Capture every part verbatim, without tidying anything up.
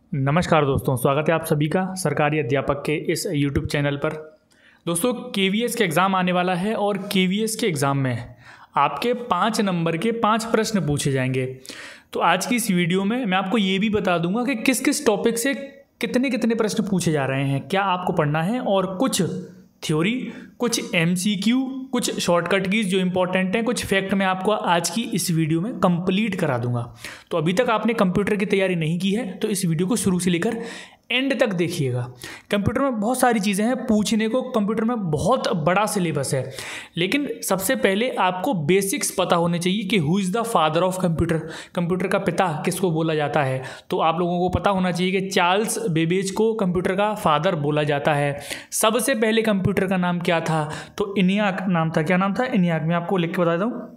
नमस्कार दोस्तों, स्वागत है आप सभी का सरकारी अध्यापक के इस यूट्यूब चैनल पर। दोस्तों, केवीएस के एग्ज़ाम आने वाला है और केवीएस के एग्ज़ाम में आपके पाँच नंबर के पाँच प्रश्न पूछे जाएंगे। तो आज की इस वीडियो में मैं आपको ये भी बता दूंगा कि किस किस टॉपिक से कितने कितने प्रश्न पूछे जा रहे हैं, क्या आपको पढ़ना है, और कुछ थ्योरी, कुछ एमसीक्यू, कुछ शॉर्टकट कीज जो इंपॉर्टेंट हैं, कुछ फैक्ट मैं आपको आज की इस वीडियो में कंप्लीट करा दूंगा। तो अभी तक आपने कंप्यूटर की तैयारी नहीं की है तो इस वीडियो को शुरू से लेकर एंड तक देखिएगा। कंप्यूटर में बहुत सारी चीज़ें हैं पूछने को, कंप्यूटर में बहुत बड़ा सिलेबस है, लेकिन सबसे पहले आपको बेसिक्स पता होने चाहिए कि who is the father of computer, computer का पिता किसको बोला जाता है। तो आप लोगों को पता होना चाहिए कि चार्ल्स बेबेज को कंप्यूटर का फादर बोला जाता है। सबसे पहले कंप्यूटर का नाम क्या था? तो इनियाक नाम था। क्या नाम था? इनियाक। मैं आपको लिख के बता देता हूँ,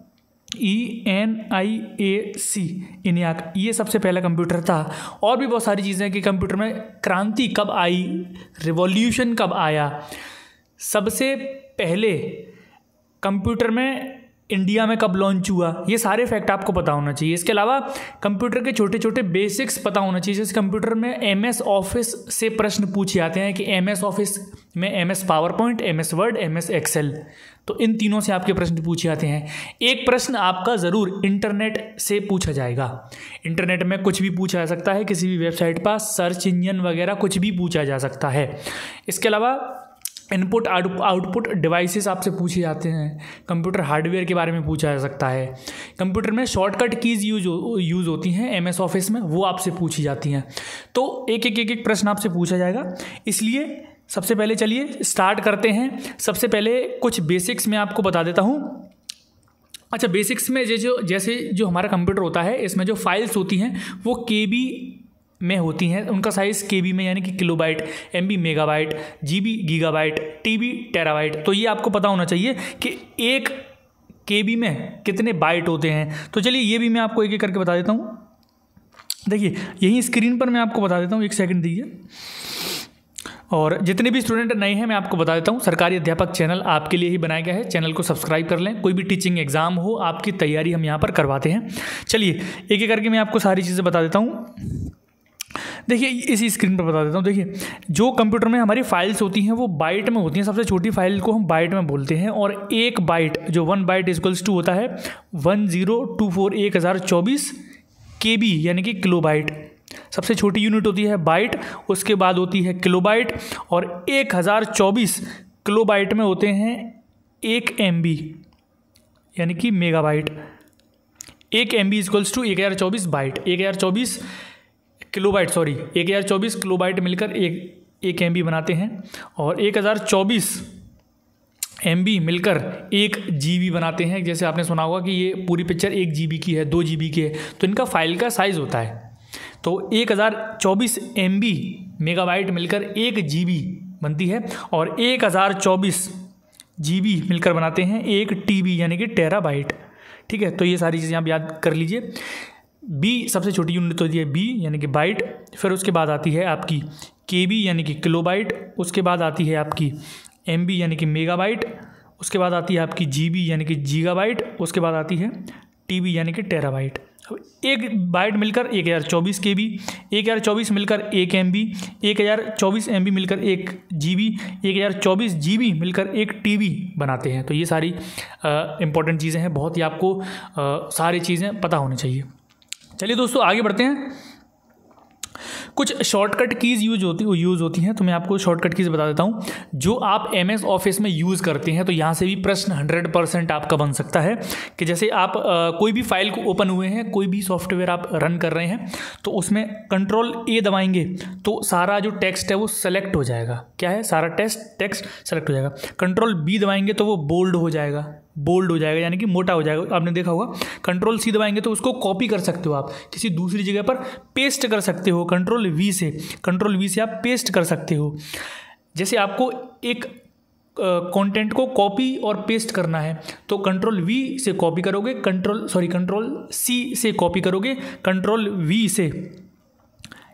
ई एन आई ए सी, इनियाक। ये सबसे पहला कंप्यूटर था। और भी बहुत सारी चीज़ें कि कंप्यूटर में क्रांति कब आई, रिवॉल्यूशन कब आया, सबसे पहले कंप्यूटर में इंडिया में कब लॉन्च हुआ, ये सारे फैक्ट आपको पता होना चाहिए। इसके अलावा कंप्यूटर के छोटे छोटे बेसिक्स पता होना चाहिए। जैसे कंप्यूटर में एम एस ऑफिस से प्रश्न पूछे जाते हैं कि एम एस ऑफिस में M S PowerPoint, M S Word, M S Excel, तो इन तीनों से आपके प्रश्न पूछे जाते हैं। एक प्रश्न आपका ज़रूर इंटरनेट से पूछा जाएगा। इंटरनेट में कुछ भी पूछा जा सकता है, किसी भी वेबसाइट पर सर्च इंजन वगैरह कुछ भी पूछा जा सकता है। इसके अलावा इनपुट आउटपुट डिवाइसेस आपसे पूछे जाते हैं। कंप्यूटर हार्डवेयर के बारे में पूछा जा सकता है। कंप्यूटर में शॉर्टकट कीज़ यूज यूज़ होती हैं एम एस ऑफिस में, वो आपसे पूछी जाती हैं। तो एक एक एक एक प्रश्न आपसे पूछा जाएगा। इसलिए सबसे पहले चलिए स्टार्ट करते हैं। सबसे पहले कुछ बेसिक्स मैं आपको बता देता हूँ। अच्छा, बेसिक्स में जो जो जैसे जो हमारा कंप्यूटर होता है, इसमें जो फाइल्स होती हैं वो के बी में होती हैं। उनका साइज़ केबी में यानी कि kilobyte, MB megabyte, GB gigabyte, TB terabyte. तो ये आपको पता होना चाहिए कि एक केबी में कितने बाइट होते हैं। तो चलिए ये भी मैं आपको एक एक करके बता देता हूँ। देखिए यहीं स्क्रीन पर मैं आपको बता देता हूँ, एक सेकंड दीजिए। और जितने भी स्टूडेंट नए हैं मैं आपको बता देता हूँ, सरकारी अध्यापक चैनल आपके लिए ही बनाया गया है। चैनल को सब्सक्राइब कर लें। कोई भी टीचिंग एग्जाम हो, आपकी तैयारी हम यहाँ पर करवाते हैं। चलिए एक एक करके मैं आपको सारी चीज़ें बता देता हूँ। देखिए इसी स्क्रीन पर बता देता हूँ। देखिए जो कंप्यूटर में हमारी फाइल्स होती हैं वो बाइट में होती हैं। सबसे छोटी फाइल को हम बाइट में बोलते हैं। और एक बाइट, जो वन बाइट इक्वल्स टू होता है वन जीरो टू फोर एक हज़ार चौबीस के बी यानी कि किलोबाइट। सबसे छोटी यूनिट होती है बाइट, उसके बाद होती है किलोबाइट, और एक हज़ार चौबीस किलोबाइट में होते हैं एक एम बी यानी कि मेगाबाइट। एक एम बी इक्वल्स टू एक हज़ार चौबीस बाइट। एक हज़ार चौबीस किलोबाइट सॉरी एक हज़ार चौबीस किलोबाइट मिलकर एक एक एम बी बनाते हैं। और एक हज़ार चौबीस एम बी मिलकर एक जी बी बनाते हैं। जैसे आपने सुना होगा कि ये पूरी पिक्चर एक जी बी की है, दो जी बी की है, तो इनका फाइल का साइज़ होता है। तो एक हज़ार चौबीस एम बी मेगाबाइट मिलकर एक जी बी बनती है। और एक हज़ार चौबीस जी बी मिलकर बनाते हैं एक टी बी यानी कि टेराबाइट। ठीक है, तो ये सारी चीज़ें आप याद कर लीजिए। बी सबसे छोटी यूनिट होती है बी यानी कि बाइट। फिर उसके बाद आती है आपकी के बी यानी कि किलोबाइट। उसके बाद आती है आपकी एम बी यानी कि मेगाबाइट। उसके बाद आती है आपकी जी बी यानी कि गीगाबाइट। उसके बाद आती है टी बी यानी कि टेराबाइट। अब एक बाइट मिलकर एक हज़ार चौबीस के बी, एक हज़ार चौबीस मिलकर एक एम बी, एक हज़ार चौबीस एम बी मिलकर एक जी बी, एक हज़ार चौबीस जी बी मिलकर एक टी बी बनाते हैं। तो ये सारी इंपॉर्टेंट चीज़ें हैं, बहुत ही आपको आ, सारी चीज़ें पता होनी चाहिए। चलिए दोस्तों आगे बढ़ते हैं। कुछ शॉर्टकट कीज़ यूज होती यूज़ होती हैं, तो मैं आपको शॉर्टकट कीज़ बता देता हूँ जो आप एम एस ऑफिस में यूज़ करते हैं। तो यहाँ से भी प्रश्न हंड्रेड परसेंट आपका बन सकता है कि जैसे आप आ, कोई भी फाइल को ओपन हुए हैं, कोई भी सॉफ्टवेयर आप रन कर रहे हैं, तो उसमें कंट्रोल ए दबाएंगे तो सारा जो टेक्स्ट है वो सेलेक्ट हो जाएगा। क्या है? सारा टेक्स्ट टेक्स्ट सेलेक्ट हो जाएगा। कंट्रोल बी दबाएंगे तो वो बोल्ड हो जाएगा, बोल्ड हो जाएगा यानी कि मोटा हो जाएगा। आपने देखा होगा। कंट्रोल सी दबाएंगे तो उसको कॉपी कर सकते हो, आप किसी दूसरी जगह पर पेस्ट कर सकते हो। कंट्रोल वी से कंट्रोल वी से आप पेस्ट कर सकते हो। जैसे आपको एक कंटेंट को कॉपी और पेस्ट करना है तो कंट्रोल वी से कॉपी करोगे, कंट्रोल सॉरी कंट्रोल सी से कॉपी करोगे, कंट्रोल वी से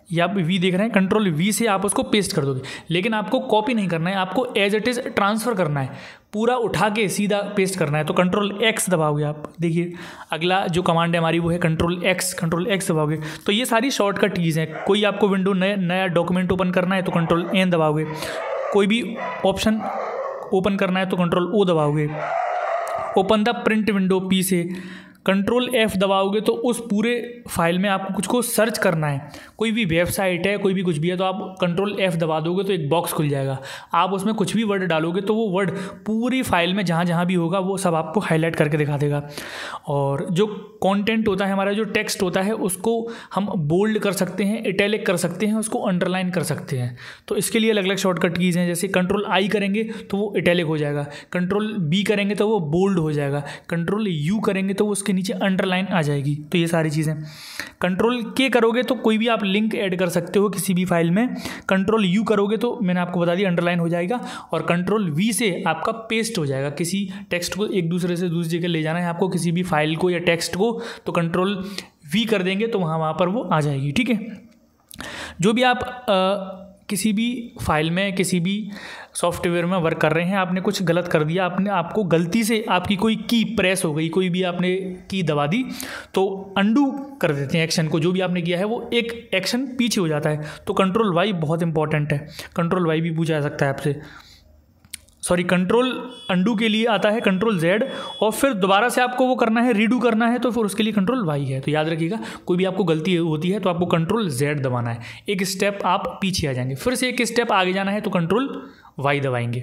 ये आप वी देख रहे हैं, कंट्रोल वी से आप उसको पेस्ट कर दोगे, लेकिन आपको कॉपी नहीं करना है, आपको एज इट इज़ ट्रांसफ़र करना है, पूरा उठा के सीधा पेस्ट करना है। तो कंट्रोल एक्स दबाओगे आप, देखिए अगला जो कमांड है हमारी वो है कंट्रोल एक्स, कंट्रोल एक्स दबाओगे। तो ये सारी शॉर्टकट कीज़ हैं। कोई आपको विंडो नया नया डॉक्यूमेंट ओपन करना है तो कंट्रोल एन दबाओगे, कोई भी ऑप्शन ओपन करना है तो कंट्रोल ओ दबाओगे, open the print window P से कंट्रोल एफ दबाओगे तो उस पूरे फाइल में आपको कुछ को सर्च करना है, कोई भी वेबसाइट है, कोई भी कुछ भी है, तो आप कंट्रोल एफ दबा दोगे तो एक बॉक्स खुल जाएगा। आप उसमें कुछ भी वर्ड डालोगे तो वो वर्ड पूरी फाइल में जहाँ जहाँ भी होगा वो सब आपको हाईलाइट करके दिखा देगा। और जो कंटेंट होता है हमारा, जो टेक्स्ट होता है, उसको हम बोल्ड कर सकते हैं, इटैलिक कर सकते हैं, उसको अंडरलाइन कर सकते हैं। तो इसके लिए अलग अलग शॉर्टकट कीज़ हैं, जैसे कंट्रोल आई करेंगे तो वो इटैलिक हो जाएगा, कंट्रोल बी करेंगे तो वो बोल्ड हो जाएगा, कंट्रोल यू करेंगे तो वो उसके नीचे अंडरलाइन आ जाएगी। तो ये सारी चीज़ें कंट्रोल के करोगे तो कोई भी आप लिंक ऐड कर सकते हो किसी भी फाइल में, कंट्रोल यू करोगे तो मैंने आपको बता दिया अंडरलाइन हो जाएगा, और कंट्रोल वी से आपका पेस्ट हो जाएगा। किसी टेक्स्ट को एक दूसरे से दूसरी जगह ले जाना है आपको, किसी भी फाइल को या टेक्स्ट को, तो कंट्रोल वी कर देंगे तो वहाँ वहाँ पर वो आ जाएगी। ठीक है, जो भी आप आ, किसी भी फाइल में, किसी भी सॉफ्टवेयर में वर्क कर रहे हैं, आपने कुछ गलत कर दिया, आपने आपको गलती से आपकी कोई की प्रेस हो गई, कोई भी आपने की दबा दी, तो अंडू कर देते हैं एक्शन को, जो भी आपने किया है वो एक एक्शन पीछे हो जाता है। तो कंट्रोल वाई बहुत इंपॉर्टेंट है, कंट्रोल वाई भी पूछा जा सकता है आपसे। सॉरी, कंट्रोल अंडू के लिए आता है कंट्रोल जेड, और फिर दोबारा से आपको वो करना है, रीडू करना है, तो फिर उसके लिए कंट्रोल वाई है। तो याद रखिएगा, कोई भी आपको गलती होती है तो आपको कंट्रोल जेड दबाना है, एक स्टेप आप पीछे आ जाएंगे, फिर से एक स्टेप आगे जाना है तो कंट्रोल वाई दबाएंगे।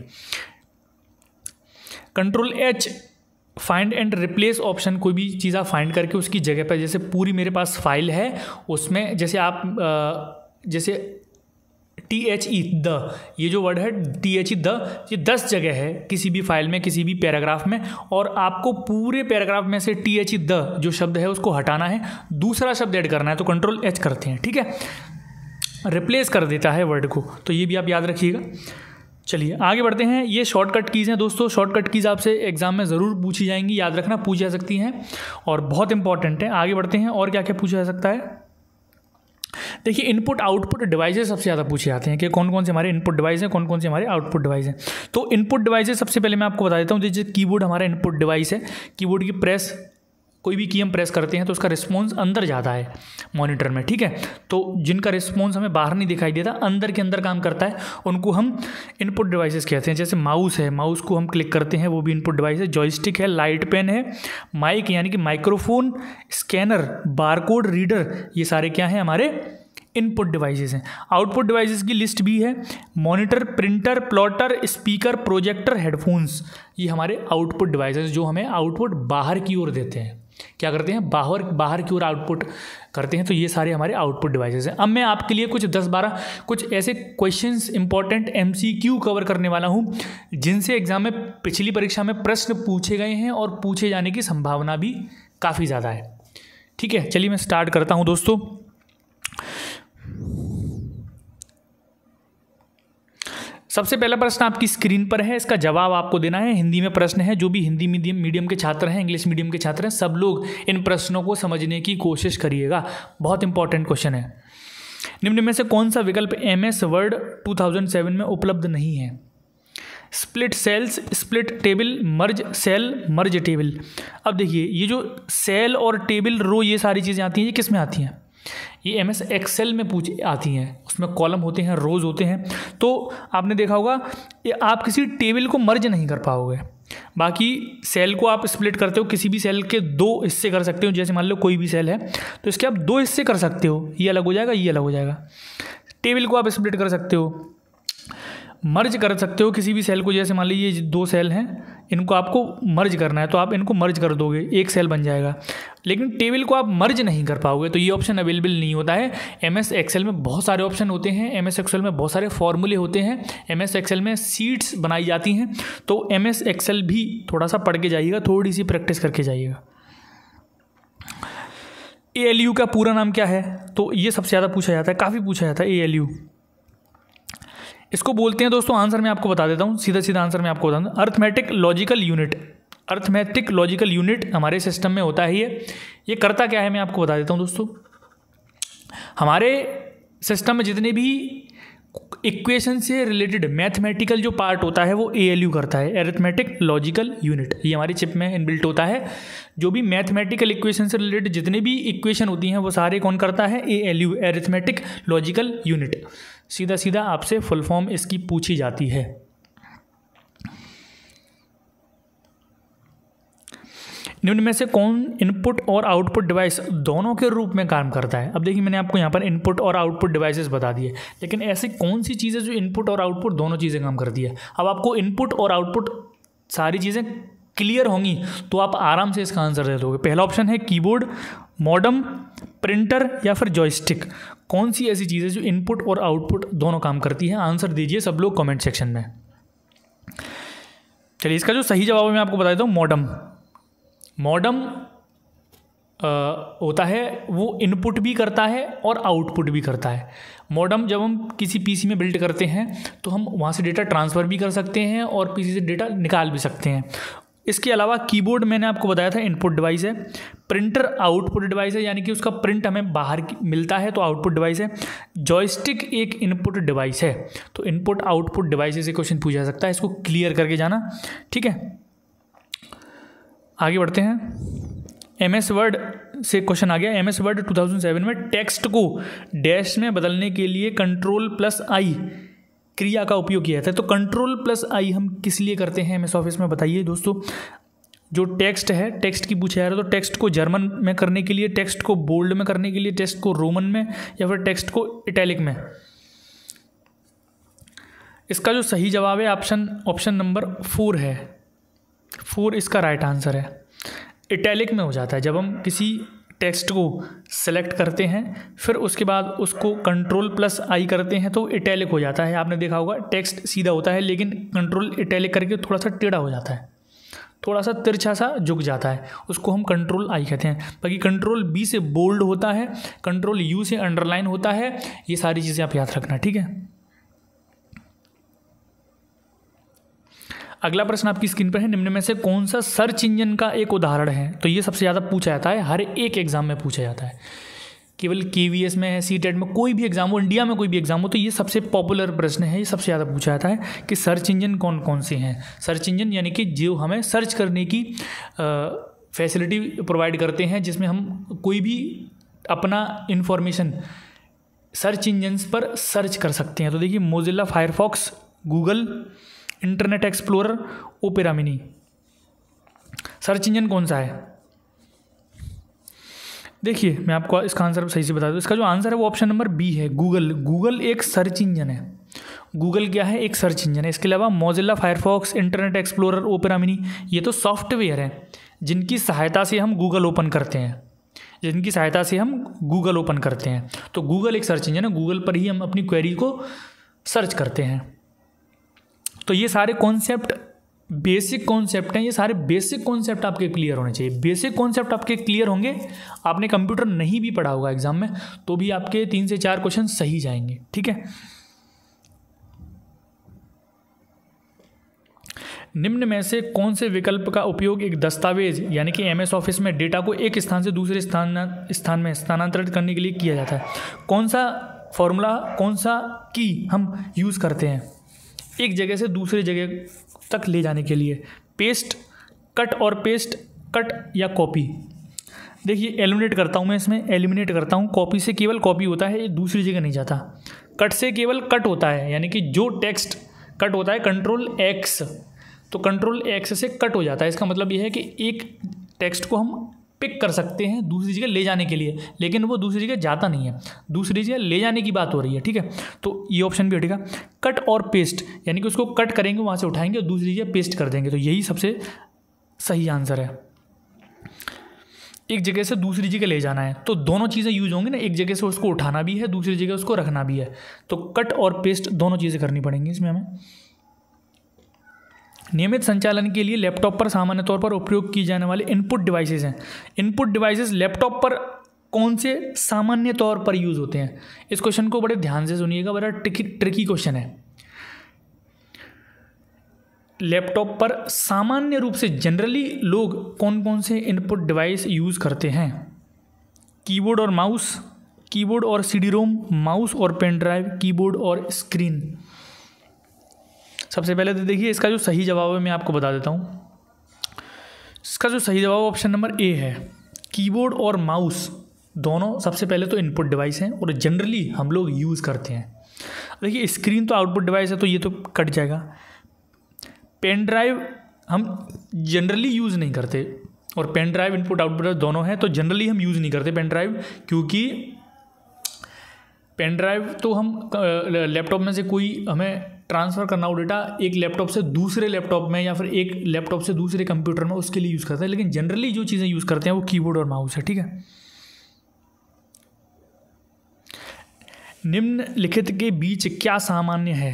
Control H find and replace option, कोई भी चीज़ आप फाइंड करके उसकी जगह पर, जैसे पूरी मेरे पास फाइल है उसमें, जैसे आप जैसे टी एच ई द, ये जो वर्ड है टी एच ई द, ये दस जगह है किसी भी फाइल में, किसी भी पैराग्राफ में, और आपको पूरे पैराग्राफ में से टी एच ई द जो शब्द है उसको हटाना है, दूसरा शब्द ऐड करना है, तो कंट्रोल एच करते हैं। ठीक है, रिप्लेस कर देता है वर्ड को, तो ये भी आप याद रखिएगा। चलिए आगे बढ़ते हैं। ये शॉर्टकट कीज़ हैं दोस्तों, शॉर्टकट कीज़ आपसे एग्जाम में ज़रूर पूछी जाएंगी, याद रखना, पूछी जा सकती हैं और बहुत इंपॉर्टेंट है। आगे बढ़ते हैं, और क्या क्या पूछा जा सकता है। देखिए, इनपुट आउटपुट डिवाइसेस सबसे ज़्यादा पूछे जाते हैं कि कौन कौन से हमारे इनपुट डिवाइस हैं, कौन कौन से हमारे आउटपुट डिवाइस हैं। तो इनपुट डिवाइसेस सबसे पहले मैं आपको बता देता हूँ। जैसे कीबोर्ड हमारा इनपुट डिवाइस है, कीबोर्ड की प्रेस, कोई भी की हम प्रेस करते हैं तो उसका रिस्पॉन्स अंदर जाता है मॉनिटर में। ठीक है, तो जिनका रिस्पॉन्स हमें बाहर नहीं दिखाई देता, अंदर के अंदर काम करता है, उनको हम इनपुट डिवाइसेस कहते हैं। जैसे माउस है, माउस को हम क्लिक करते हैं, वो भी इनपुट डिवाइस है। जॉयस्टिक है, लाइट पेन है, माइक यानी कि माइक्रोफोन, स्कैनर, बारकोड रीडर, ये सारे क्या हैं, हमारे इनपुट डिवाइसेस हैं। आउटपुट डिवाइसेस की लिस्ट भी है, monitor, printer, plotter, speaker, projector, headphones, ये हमारे आउटपुट डिवाइसेस जो हमें आउटपुट बाहर की ओर देते हैं। क्या करते हैं, बाहर बाहर की ओर आउटपुट करते हैं, तो ये सारे हमारे आउटपुट डिवाइसेस हैं। अब मैं आपके लिए कुछ दस बारह कुछ ऐसे क्वेश्चंस इंपॉर्टेंट एमसीक्यू कवर करने वाला हूँ, जिनसे एग्जाम में पिछली परीक्षा में प्रश्न पूछे गए हैं और पूछे जाने की संभावना भी काफ़ी ज़्यादा है। ठीक है, चलिए मैं स्टार्ट करता हूँ दोस्तों। सबसे पहला प्रश्न आपकी स्क्रीन पर है, इसका जवाब आपको देना है। हिंदी में प्रश्न है, जो भी हिंदी मीडियम मीडियम के छात्र हैं, इंग्लिश मीडियम के छात्र हैं, सब लोग इन प्रश्नों को समझने की कोशिश करिएगा, बहुत इंपॉर्टेंट क्वेश्चन है। निम्न में से कौन सा विकल्प M S Word two thousand seven में उपलब्ध नहीं है? Split cells, split table, merge cell, merge table. अब देखिए, ये जो सेल और टेबल, रो, ये सारी चीज़ें आती हैं, ये किस में आती हैं? ये एम एस एक्सेल में पूछ आती हैं, उसमें कॉलम होते हैं, रोज होते हैं। तो आपने देखा होगा, ये आप किसी टेबल को मर्ज नहीं कर पाओगे। बाकी सेल को आप स्प्लिट करते हो, किसी भी सेल के दो हिस्से कर सकते हो। जैसे मान लो कोई भी सेल है तो इसके आप दो हिस्से कर सकते हो, ये अलग हो जाएगा, ये अलग हो जाएगा। टेबल को आप स्प्लिट कर सकते हो, मर्ज कर सकते हो किसी भी सेल को। जैसे मान लीजिए ये दो सेल हैं, इनको आपको मर्ज करना है तो आप इनको मर्ज कर दोगे, एक सेल बन जाएगा। लेकिन टेबल को आप मर्ज नहीं कर पाओगे, तो ये ऑप्शन अवेलेबल नहीं होता है। एम एस एक्सेल में बहुत सारे ऑप्शन होते हैं, एम एस एक्सेल में बहुत सारे फॉर्मूले होते हैं, एम एस एक्सेल में सीट्स बनाई जाती हैं। तो एम एस एक्सेल भी थोड़ा सा पढ़ के जाइएगा, थोड़ी सी प्रैक्टिस करके जाइएगा। ए एल यू का पूरा नाम क्या है? तो ये सबसे ज़्यादा पूछा जाता है, काफ़ी पूछा जाता है। ए एल यू इसको बोलते हैं दोस्तों, आंसर मैं आपको बता देता हूँ, सीधा सीधा आंसर मैं आपको बता दूँ, arithmetic logical unit. Arithmetic logical unit हमारे सिस्टम में होता है। ये ये करता क्या है मैं आपको बता देता हूँ दोस्तों। हमारे सिस्टम में जितने भी इक्वेशन से रिलेटेड मैथमेटिकल जो पार्ट होता है वो ए एल यू करता है, एरिथमेटिक लॉजिकल यूनिट। ये हमारी चिप में इनबिल्ट होता है। जो भी मैथमेटिकल इक्वेशन से रिलेटेड जितने भी इक्वेशन होती हैं वो सारे कौन करता है, A L U, arithmetic logical unit. सीधा सीधा आपसे फुल फॉर्म इसकी पूछी जाती है। निम्न में से कौन इनपुट और आउटपुट डिवाइस दोनों के रूप में काम करता है। अब देखिए मैंने आपको यहाँ पर इनपुट और आउटपुट डिवाइसेस बता दिए, लेकिन ऐसी कौन सी चीज़ें जो इनपुट और आउटपुट दोनों चीज़ें काम करती है। अब आपको इनपुट और आउटपुट सारी चीज़ें क्लियर होंगी तो आप आराम से इसका आंसर दे दोगे। पहला ऑप्शन है कीबोर्ड, मॉडम, प्रिंटर या फिर जॉयस्टिक। कौन सी ऐसी चीज़ें जो इनपुट और आउटपुट दोनों काम करती है, आंसर दीजिए सब लोग कमेंट सेक्शन में। चलिए इसका जो सही जवाब है मैं आपको बता देता हूँ, मॉडम। मॉडम होता है वो इनपुट भी करता है और आउटपुट भी करता है। मॉडम जब हम किसी पीसी में बिल्ड करते हैं तो हम वहाँ से डेटा ट्रांसफ़र भी कर सकते हैं और पीसी से डेटा निकाल भी सकते हैं। इसके अलावा कीबोर्ड मैंने आपको बताया था इनपुट डिवाइस है, प्रिंटर आउटपुट डिवाइस है, यानी कि उसका प्रिंट हमें बाहर मिलता है तो आउटपुट डिवाइस है। जॉयस्टिक एक इनपुट डिवाइस है। तो इनपुट आउटपुट डिवाइस से क्वेश्चन पूछा जा सकता है, इसको क्लियर करके जाना, ठीक है। आगे बढ़ते हैं। एम एस वर्ड से क्वेश्चन आ गया। M S Word two thousand seven में टेक्स्ट को डैश में बदलने के लिए कंट्रोल प्लस आई क्रिया का उपयोग किया जाता है। तो कंट्रोल प्लस आई हम किस लिए करते हैं एम एस ऑफिस में, बताइए दोस्तों। जो टेक्स्ट है, टेक्स्ट की पूछा जा रहा है तो टेक्स्ट को जर्मन में करने के लिए, टेक्स्ट को बोल्ड में करने के लिए, टेक्स्ट को रोमन में या फिर टेक्स्ट को इटैलिक में। इसका जो सही जवाब है ऑप्शन ऑप्शन नंबर फोर है। फोर इसका राइट आंसर है। इटैलिक में हो जाता है जब हम किसी टेक्स्ट को सेलेक्ट करते हैं फिर उसके बाद उसको कंट्रोल प्लस आई करते हैं तो इटैलिक हो जाता है। आपने देखा होगा टेक्स्ट सीधा होता है लेकिन कंट्रोल इटैलिक करके थोड़ा सा टेढ़ा हो जाता है, थोड़ा सा तिरछा सा झुक जाता है, उसको हम कंट्रोल आई कहते हैं। बाकी कंट्रोल बी से बोल्ड होता है, कंट्रोल यू से अंडरलाइन होता है। ये सारी चीज़ें आप याद रखना, ठीक है। अगला प्रश्न आपकी स्क्रीन पर है। निम्न में से कौन सा सर्च इंजन का एक उदाहरण है। तो ये सबसे ज़्यादा पूछा जाता है, हर एक एग्जाम में पूछा जाता है। केवल केवीएस में है, सीटेट में, कोई भी एग्जाम हो, इंडिया में कोई भी एग्जाम हो, तो ये सबसे पॉपुलर प्रश्न है, ये सबसे ज़्यादा पूछा जाता है कि सर्च इंजन कौन कौन से हैं। सर्च इंजन यानी कि जो हमें सर्च करने की फैसिलिटी प्रोवाइड करते हैं, जिसमें हम कोई भी अपना इंफॉर्मेशन सर्च इंजन्स पर सर्च कर सकते हैं। तो देखिए Mozilla Firefox, Google, Internet Explorer, Opera mini. Search engine कौन सा है, देखिए मैं आपको इसका आंसर सही से बता दूं। इसका जो आंसर है वो ऑप्शन नंबर बी है, गूगल। गूगल एक सर्च इंजन है। गूगल क्या है, एक सर्च इंजन है। इसके अलावा Mozilla Firefox, Internet Explorer, Opera mini, ये तो सॉफ्टवेयर हैं जिनकी सहायता से हम गूगल ओपन करते हैं, जिनकी सहायता से हम गूगल ओपन करते हैं। तो गूगल एक सर्च इंजन है, गूगल पर ही हम अपनी क्वेरी को सर्च करते हैं। तो ये सारे कॉन्सेप्ट बेसिक कॉन्सेप्ट हैं, ये सारे बेसिक कॉन्सेप्ट आपके क्लियर होने चाहिए। बेसिक कॉन्सेप्ट आपके क्लियर होंगे, आपने कंप्यूटर नहीं भी पढ़ा होगा एग्जाम में तो भी आपके तीन से चार क्वेश्चन सही जाएंगे, ठीक है। निम्न में से कौन से विकल्प का उपयोग एक दस्तावेज यानी कि एमएस ऑफिस में डेटा को एक स्थान से दूसरे स्थान स्थान में स्थानांतरित करने के लिए किया जाता है। कौन सा फॉर्मूला, कौन सा की हम यूज़ करते हैं एक जगह से दूसरी जगह तक ले जाने के लिए? पेस्ट, कट और पेस्ट, कट या कॉपी। देखिए एलिमिनेट करता हूँ मैं इसमें, एलिमिनेट करता हूँ। कॉपी से केवल कॉपी होता है, ये दूसरी जगह नहीं जाता। कट से केवल कट होता है, यानी कि जो टेक्स्ट कट होता है कंट्रोल एक्स, तो कंट्रोल एक्स से कट हो जाता है। इसका मतलब यह है कि एक टेक्स्ट को हम पिक कर सकते हैं दूसरी जगह ले जाने के लिए, लेकिन वो दूसरी जगह जाता नहीं है, दूसरी जगह ले जाने की बात हो रही है, ठीक है। तो ये ऑप्शन भी हटेगा। कट और पेस्ट यानी कि उसको कट करेंगे, वहाँ से उठाएंगे और दूसरी जगह पेस्ट कर देंगे, तो यही सबसे सही आंसर है। एक जगह से दूसरी जगह ले जाना है तो दोनों चीज़ें यूज होंगी ना, एक जगह से उसको उठाना भी है, दूसरी जगह उसको रखना भी है, तो कट और पेस्ट दोनों चीज़ें करनी पड़ेंगी इसमें हमें। नियमित संचालन के लिए लैपटॉप पर सामान्य तौर पर उपयोग की जाने वाले इनपुट डिवाइसेस हैं। इनपुट डिवाइसेस लैपटॉप पर कौन से सामान्य तौर पर यूज़ होते हैं? इस क्वेश्चन को बड़े ध्यान से सुनिएगा, बड़ा ट्रिकी ट्रिकी क्वेश्चन है। लैपटॉप पर सामान्य रूप से जनरली लोग कौन कौन से इनपुट डिवाइस यूज़ करते हैं? कीबोर्ड और माउस, कीबोर्ड और सी डी रोम, माउस और पेन ड्राइव, कीबोर्ड और स्क्रीन। सबसे पहले तो देखिए इसका जो सही जवाब है मैं आपको बता देता हूँ। इसका जो सही जवाब ऑप्शन नंबर ए है। कीबोर्ड और माउस दोनों सबसे पहले तो इनपुट डिवाइस हैं और जनरली हम लोग यूज़ करते हैं। देखिए स्क्रीन तो आउटपुट डिवाइस है तो ये तो कट जाएगा। पेन ड्राइव हम जनरली यूज़ नहीं करते और पेन ड्राइव इनपुट आउटपुट दोनों हैं तो जनरली हम यूज़ नहीं करते पेन ड्राइव, क्योंकि पेन ड्राइव तो हम लैपटॉप में से कोई हमें ट्रांसफ़र करना हो डेटा एक लैपटॉप से दूसरे लैपटॉप में या फिर एक लैपटॉप से दूसरे कंप्यूटर में, उसके लिए यूज़ करते हैं। लेकिन जनरली जो चीज़ें यूज़ करते हैं वो कीबोर्ड और माउस है। ठीक है, निम्नलिखित के बीच क्या सामान्य है?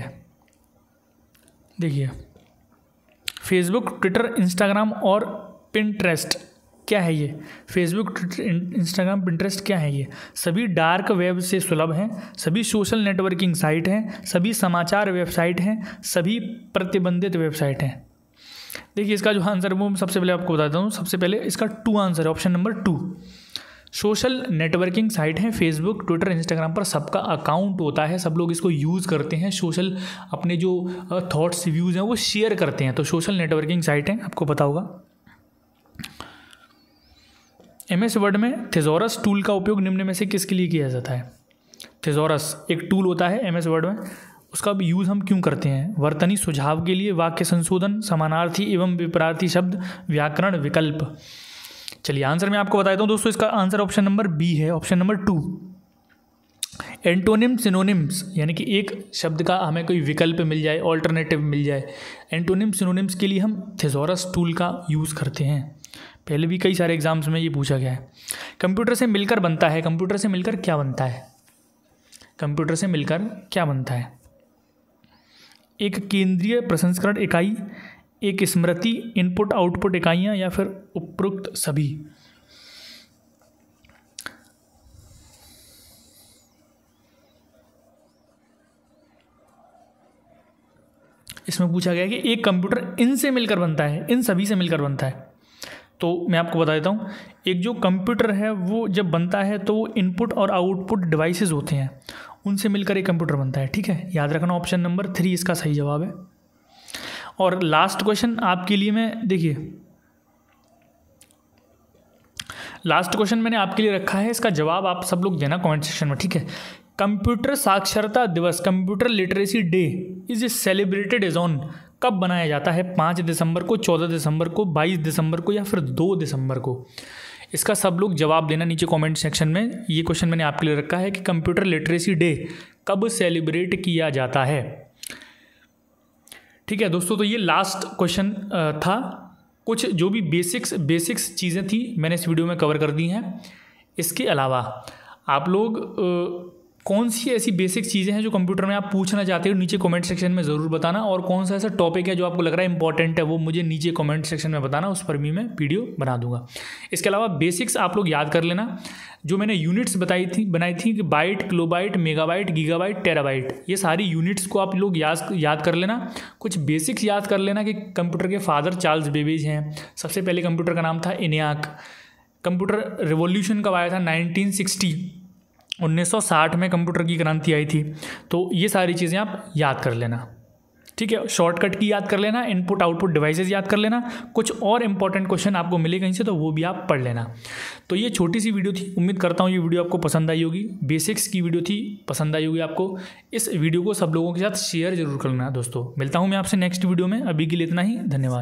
देखिए फेसबुक, ट्विटर, इंस्टाग्राम और पिंटरेस्ट क्या है ये? फेसबुक, ट्विटर, इंस्टाग्राम, पिंटरेस्ट क्या है ये? सभी डार्क वेब से सुलभ हैं, सभी सोशल नेटवर्किंग साइट हैं, सभी समाचार वेबसाइट हैं, सभी प्रतिबंधित वेबसाइट हैं। देखिए इसका जो आंसर है वो सबसे पहले आपको बताता हूँ। सबसे पहले इसका टू आंसर है, option number two. Social networking site हैं, फेसबुक, ट्विटर, इंस्टाग्राम पर सबका अकाउंट होता है, सब लोग इसको यूज़ करते हैं, सोशल अपने जो थॉट्स व्यूज़ हैं वो शेयर करते हैं, तो सोशल नेटवर्किंग साइट हैं, आपको पता होगा। एम एस वर्ड में थिजोरस टूल का उपयोग निम्न में से किसके लिए किया जाता है? थिजोरस एक टूल होता है एम एस वर्ड में, उसका यूज़ हम क्यों करते हैं? वर्तनी सुझाव के लिए, वाक्य संशोधन, समानार्थी एवं विपरीत शब्द, व्याकरण, विकल्प। चलिए आंसर मैं आपको बताता हूँ दोस्तों, इसका आंसर ऑप्शन नंबर बी है, option number two. Antonym, synonyms, यानी कि एक शब्द का हमें कोई विकल्प मिल जाए, ऑल्टरनेटिव मिल जाए, एंटोनिम सिनोनिम्स के लिए हम थिजोरस टूल का यूज़ करते हैं। पहले भी कई सारे एग्जाम्स में ये पूछा गया है। कंप्यूटर से मिलकर बनता है, कंप्यूटर से मिलकर क्या बनता है? कंप्यूटर से मिलकर क्या बनता है? एक केंद्रीय प्रसंस्करण इकाई, एक स्मृति, इनपुट आउटपुट इकाइयाँ या फिर उपरोक्त सभी। इसमें पूछा गया है कि एक कंप्यूटर इनसे मिलकर बनता है, इन सभी से मिलकर बनता है। तो मैं आपको बता देता हूँ, एक जो कंप्यूटर है वो जब बनता है तो वो इनपुट और आउटपुट डिवाइसेस होते हैं, उनसे मिलकर एक कंप्यूटर बनता है। ठीक है, याद रखना ऑप्शन नंबर थ्री इसका सही जवाब है। और लास्ट क्वेश्चन आपके लिए मैं, देखिए लास्ट क्वेश्चन मैंने आपके लिए रखा है, इसका जवाब आप सब लोग देना कमेंट सेक्शन में। ठीक है, कंप्यूटर साक्षरता दिवस, computer literacy day is celebrated as on, कब बनाया जाता है? पाँच दिसंबर को, चौदह दिसंबर को, बाईस दिसंबर को या फिर दो दिसंबर को? इसका सब लोग जवाब देना नीचे कमेंट सेक्शन में। ये क्वेश्चन मैंने आपके लिए रखा है कि कंप्यूटर लिटरेसी डे कब सेलिब्रेट किया जाता है। ठीक है दोस्तों, तो ये लास्ट क्वेश्चन था। कुछ जो भी बेसिक्स बेसिक्स चीज़ें थी मैंने इस वीडियो में कवर कर दी हैं। इसके अलावा आप लोग आ, कौन सी ऐसी बेसिक चीज़ें हैं जो कंप्यूटर में आप पूछना चाहते हो, नीचे कमेंट सेक्शन में ज़रूर बताना। और कौन सा ऐसा टॉपिक है जो आपको लग रहा है इंपॉर्टेंट है, वो मुझे नीचे कमेंट सेक्शन में बताना, उस पर भी मैं वीडियो बना दूंगा। इसके अलावा बेसिक्स आप लोग याद कर लेना, जो मैंने यूनिट्स बताई थी बनाई थी कि byte, kilobyte, megabyte, gigabyte, terabyte, ये सारी यूनिट्स को आप लोग याद याद कर लेना। कुछ बेसिक्स याद कर लेना कि कंप्यूटर के फादर चार्ल्स बेबेज हैं, सबसे पहले कंप्यूटर का नाम था इनियाक। कंप्यूटर रिवॉल्यूशन कब आया था? नाइनटीन सिक्सटी, उन्नीस सौ साठ में कंप्यूटर की क्रांति आई थी। तो ये सारी चीज़ें आप याद कर लेना। ठीक है, शॉर्टकट की याद कर लेना, इनपुट आउटपुट डिवाइसेस याद कर लेना। कुछ और इंपॉर्टेंट क्वेश्चन आपको मिले कहीं से तो वो भी आप पढ़ लेना। तो ये छोटी सी वीडियो थी, उम्मीद करता हूँ ये वीडियो आपको पसंद आई होगी। बेसिक्स की वीडियो थी, पसंद आई होगी आपको। इस वीडियो को सब लोगों के साथ शेयर जरूर करना दोस्तों। मिलता हूँ मैं आपसे नेक्स्ट वीडियो में, अभी के लिए इतना ही, धन्यवाद।